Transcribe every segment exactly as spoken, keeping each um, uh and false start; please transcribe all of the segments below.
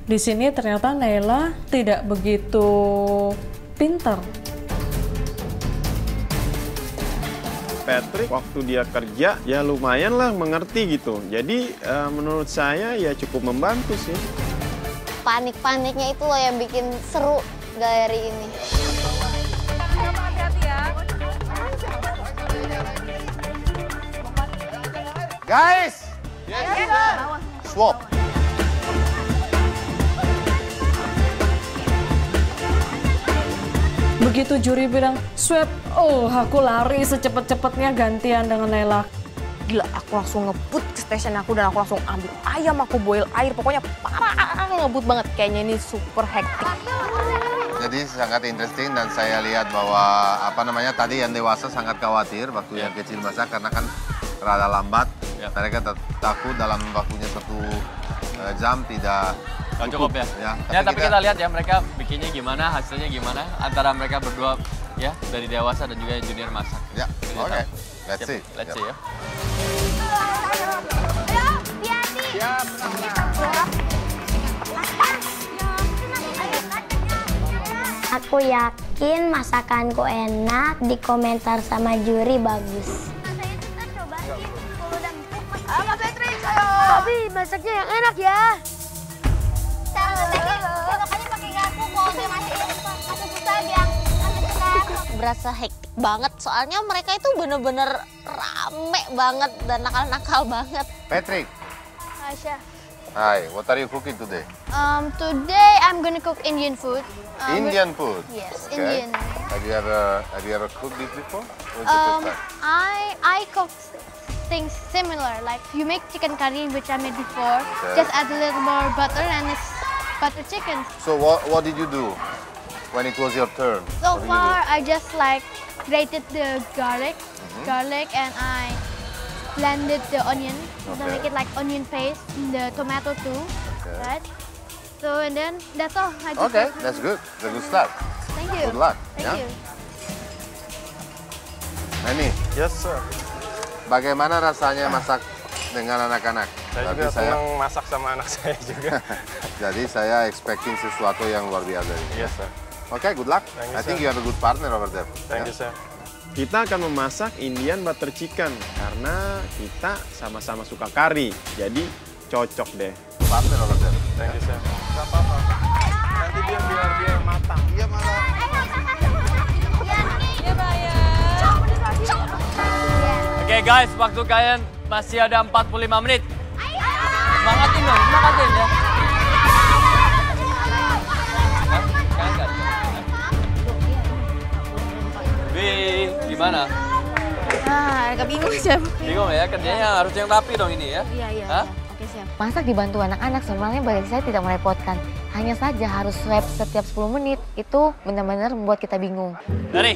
Di sini ternyata Nayla tidak begitu pintar. Patrick waktu dia kerja ya lumayan lah mengerti gitu. Jadi uh, menurut saya ya cukup membantu sih. Panik-paniknya itu loh yang bikin seru galeri ini. Guys, yes, yes, swap. Begitu juri bilang swap, oh aku lari secepat-cepatnya gantian dengan Nayla. Gila, aku langsung ngebut ke station aku dan aku langsung ambil ayam, aku boil air, pokoknya parah ngebut banget. Kayaknya ini super hektik. Jadi sangat interesting dan saya lihat bahwa apa namanya tadi yang dewasa sangat khawatir waktu yeah. yang kecil masak karena kan rada lambat. Yeah. Mereka takut dalam waktunya satu uh, jam tidak Gak cukup ya. Ya, tapi, ya, tapi kita... kita lihat ya mereka bikinnya gimana, hasilnya gimana antara mereka berdua ya dari dewasa dan juga junior masak. Ya, oke. Okay. Let's see. Let's see ya. Siap. Aku yakin masakanku enak, di komentar sama juri bagus. Ah, Mas Patrick, ayo. Tapi masaknya yang enak ya. Berasa hektik banget, soalnya mereka itu bener-bener rame banget dan nakal-nakal banget. Patrick. Hi, Chef. Hi, what are you cooking today? Um, today I'm gonna cook Indian food. Um, Indian food? Yes, okay. Indian. Have you ever have you ever cooked this before? Or Um, the first time? I I cook things similar. Like you make chicken curry, which I made before. Okay. Just add a little more butter, and it's butter chicken. So what what did you do when it was your turn? So What did you far, do? I just like grated the garlic, Mm-hmm. garlic, and I blended the onion to Okay. make it like onion paste. The tomato too, Okay. right? So and then that's all. I just Okay, like- that's good. That's a good start. Thank you. Good luck. Thank ya. you. Nani, Yes sir. bagaimana rasanya masak dengan anak-anak? Saya Tapi juga senang masak sama anak saya juga. Jadi saya expecting sesuatu yang luar biasa. Yes sir. Oke, okay, good luck. Thank you, I think sir. you have a good partner over there. Thank you sir. Kita akan memasak Indian butter chicken karena kita sama-sama suka kari. Jadi cocok deh. Partner over there. Thank you sir. Gak apa-apa. Nanti biar biar dia matang. Iya malah. Oke okay, guys, waktu kalian masih ada empat puluh lima menit. Semangatin dong, semangatin ya. Bi, gimana? Ah, agak bingung, Chef. Bingung ya, kerjanya harus yang rapi dong ini ya? Iya, iya. Hah? Oke, Chef. Masak dibantu anak-anak sebenarnya bagi saya tidak merepotkan. Hanya saja harus swab setiap sepuluh menit. Itu benar-benar membuat kita bingung. Dari,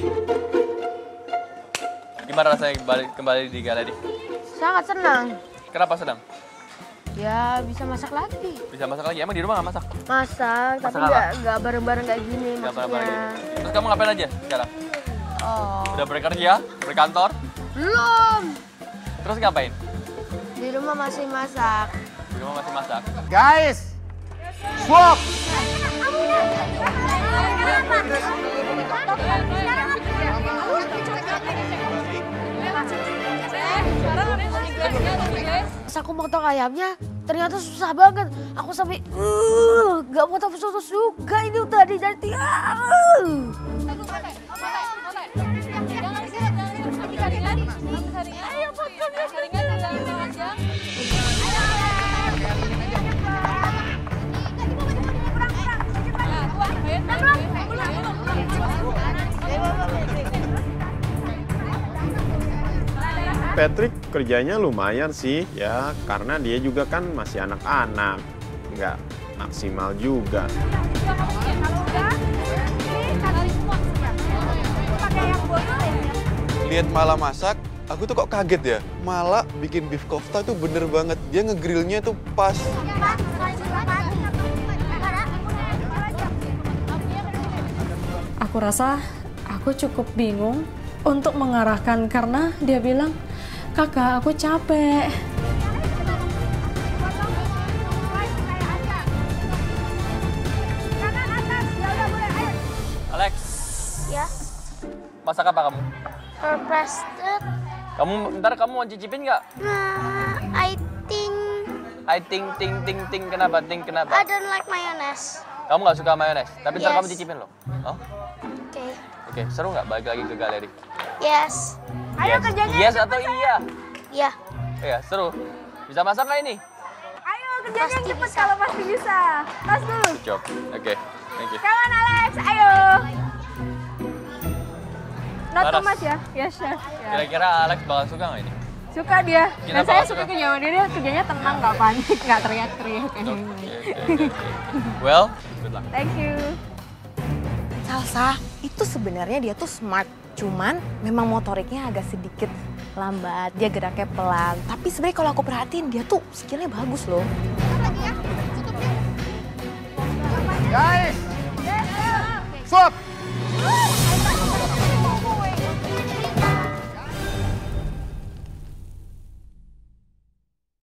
gimana rasanya kembali, kembali di galeri? Sangat senang. Kenapa sedang? Ya bisa masak lagi. Bisa masak lagi? Emang di rumah nggak masak? Masak, tapi apa? nggak nggak bareng-bareng kayak gini Nggak maksudnya. apa-apa. Terus kamu ngapain aja sekarang? Oh. Udah bekerja, berkantor, Belum. terus ngapain? Di rumah masih masak. Di rumah masih masak. Guys, swap. Pas aku potong ayamnya, ternyata susah banget. Aku sampai uh, nggak mau potong soto juga ini tadi dari uh. Ayo potong. Patrick kerjanya lumayan sih ya karena dia juga kan masih anak-anak, nggak maksimal juga. Lihat Mala masak, aku tuh kok kaget ya. Mala bikin beef kofta tuh bener banget. Dia ngegrillnya tuh pas. Aku rasa aku cukup bingung untuk mengarahkan karena dia bilang, kakak aku capek. Masak apa kamu? Pepested. Kamu ntar kamu mau cicipin nggak? Nah, I think I think ting ting ting kenapa ting kenapa? I don't like mayonnaise. Kamu nggak suka mayones, tapi ntar Yes. kamu cicipin loh. Oh? Oke. Oke, seru nggak balik lagi ke galeri? Yes. Ayo kerjanya. Yes atau iya? Iya. Iya, seru. Bisa masak nggak ini? Ayo kerjanya Pasti cepet bisa. kalau pasti bisa. Tas dulu. Good job. Oke, thank you. Kawan Alex, ayo. Not too Laras. much ya. Yes, chef. Ya. Kira-kira Alex bakal suka nggak ini? Suka dia. Kita Dan saya bakal suka suka. kerjanya dia, dia kerjanya tenang, nggak panik, nggak teriak-teriak kayak Oke, gini. oke, oke, oke. Well, good luck. Thank you. Salsa itu sebenarnya dia tuh smart, cuman memang motoriknya agak sedikit lambat, dia geraknya pelan. Tapi sebenarnya kalau aku perhatiin dia tuh skillnya bagus loh. Guys, stop.